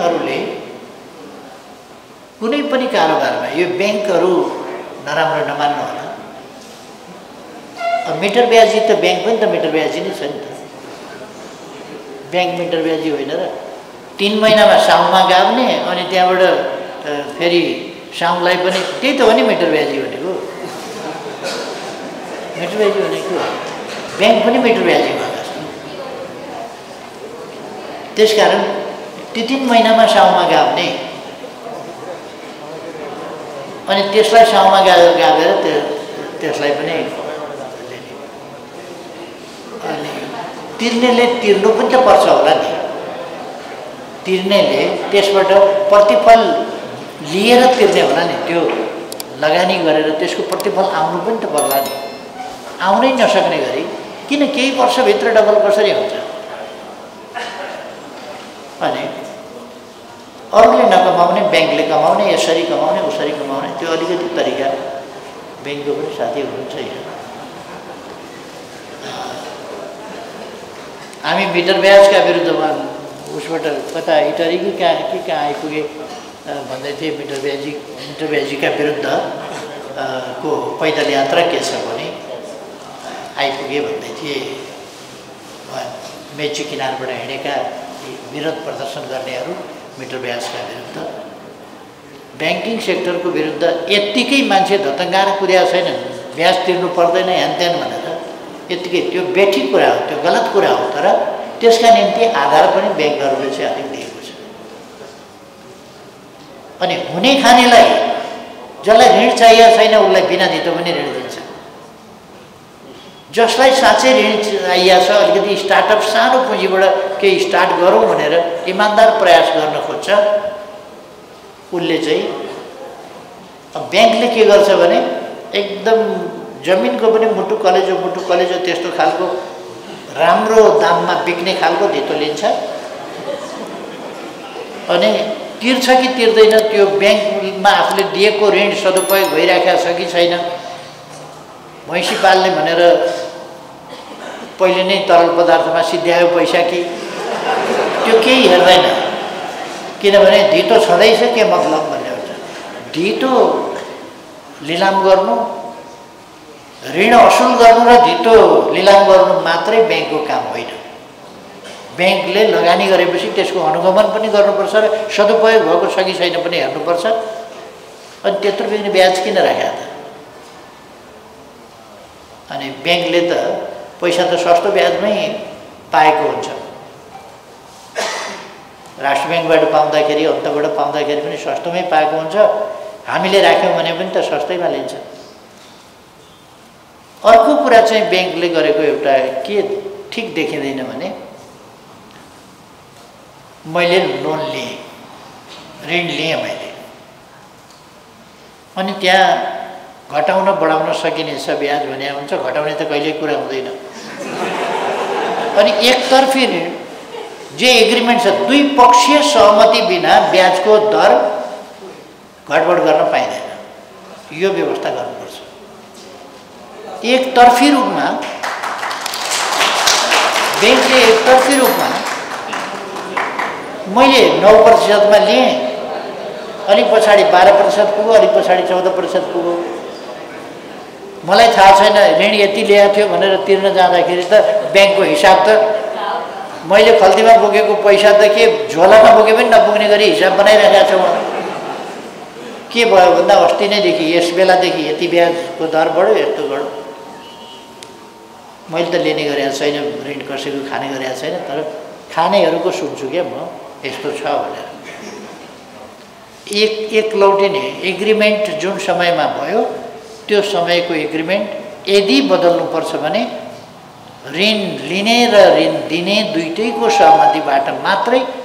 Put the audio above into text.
ब्याङ्कहरूले कुनै पनि कारोबारमा यो ब्याङ्कहरू नराम्रो नमान्नु होला। अब मिटर ब्याजी त ब्याङ्क पनि त मिटर ब्याजी नै छ नि त। ब्याङ्क मिटर ब्याजी होइन र 3 महिनामा साउनमा गाउने अनि त्यहाँबाट फेरि साउनलाई पनि त्यही त हो नि मिटर ब्याजी भनेको। मिटर ब्याजी भनेको ब्याङ्क पनि मिटर ब्याजी भएका छन्। त्यसकारण त्यो 3 महिनामा साउनमा गाउने अनि त्यसलाई साउमा गाएर त्यसलाई पनि अनि तिर्नेले तिर्नु पनि त पर्छ होला नि। तिर्नेले त्यसबाट प्रतिफल लिएर तिर्ने होला नि। त्यो लगानी गरेर त्यसको प्रतिफल आउनु पनि त पर्ला नि। आउनै नसक्ने गरी किन केही वर्षभित्र डबल कसरी हुन्छ? अनि अरूले नकमाउने ब्याङ्कले कमाउने, यसरी कमाउने उसरी कमाउने, त्यो अलिकति तरिका ब्याङ्कको पनि साथी हुनुहुन्छ। हामी मिटर ब्याजका विरुद्धमा उसबाट कता इटरी कि कहाँ आइपुगे भन्दै थिए। मिटर ब्याजीका विरुद्ध को पैदल यात्रा के छ भने आइपुगे भन्दै थिए। मेची किनारबाट हिँडेका विरोध प्रदर्शन गर्नेहरू मिटर ब्याजका विरुद्ध, ब्याङ्किङ सेक्टरको विरुद्ध यत्तिकै मान्छे धतङ्गाएर कुद्या छैन। ब्याज तिर्नु पर्दैन ह्यान त्यान भनेर यत्तिकै त्यो बेठी कुरा हो, त्यो गलत कुरा हो। तर त्यसका निम्ति आधार पनि ब्याङ्कहरूले चाहिँ अलिक दिएको छ। अनि हुने खानेलाई जसलाई ऋण चाहिएको छैन उसलाई बिना धितो पनि ऋण दिन्छ। जसलाई साँच्चै ऋण चाहिएको छ, अलिकति स्टार्टअप सानो पुँजीबाट केही स्टार्ट गरौँ भनेर इमान्दार प्रयास गर्न खोज्छ उसले चाहिँ अब ब्याङ्कले के गर्छ भने एकदम जमिनको पनि मुटु कलेजो त्यस्तो खालको राम्रो दाममा बिक्ने खालको धितो लिन्छ। अनि तिर्छ कि तिर्दैन, त्यो ब्याङ्कमा आफूले दिएको ऋण सदुपयोग भइरहेको छ कि छैन, भैँसी पाल्ने भनेर पहिले नै तरल पदार्थमा सिद्ध्यायो पैसा कि त्यो केही हेर्दैन। किनभने धितो छँदैछ के मतलब भन्ने हुन्छ। धितो लिलाम गर्नु, ऋण असुल गर्नु र धितो लिलाम गर्नु मात्रै ब्याङ्कको काम होइन। ब्याङ्कले लगानी गरेपछि त्यसको अनुगमन पनि गर्नुपर्छ र सदुपयोग भएको छ कि छैन पनि हेर्नुपर्छ। अनि त्यत्रो पनि ब्याज किन राखेको त? अनि ब्याङ्कले त पैसा त सस्तो ब्याजमै पाएको हुन्छ। राष्ट्र ब्याङ्कबाट पाउँदाखेरि अन्तबाट पाउँदाखेरि पनि सस्तोमै पाएको हुन्छ। हामीले राख्यौँ भने पनि त सस्तैमा लिन्छ। अर्को कुरा चाहिँ ब्याङ्कले गरेको एउटा के ठिक देखिँदैन भने मैले लोन लिएँ, ऋण लिएँ मैले, अनि त्यहाँ घटाउन बढाउन सकिनेछ ब्याज भने हुन्छ, घटाउने त कहिल्यै कुरा हुँदैन। अनि एकतर्फी ऋण जे एग्रिमेन्ट छ, दुई पक्षीय सहमति बिना ब्याजको दर घटबड गर्न पाइँदैन। यो व्यवस्था गर्नुपर्छ। एकतर्फी रूपमा ब्याङ्कले एकतर्फी रूपमा मैले 9% मा लिएँ, अलिक पछाडि 12% पुग्यो, अलिक पछाडि 14% पुग्यो। मलाई थाहा छैन ऋण यति ल्याएको थियो भनेर तिर्न जाँदाखेरि त ब्याङ्कको हिसाब त मैले खल्तीमा बोकेको पैसा त के झोलामा बोके पनि नपुग्ने गरी हिसाब बनाइरहेको छ। के भयो भन्दा अस्ति नैदेखि यस बेलादेखि यति ब्याजको दर बढ्यो, यस्तो बढ्यो। मैले त लिने गरेको छैन, ऋण कसैको खाने गरेको छैन, तर खानेहरूको सुन्छु क्या म यस्तो छ भनेर। एक लौटे नै एग्रिमेन्ट जुन समयमा भयो त्यो समयको एग्रिमेन्ट यदि बदल्नुपर्छ भने ऋण लिने र ऋण दिने दुईटैको सहमतिबाट मात्रै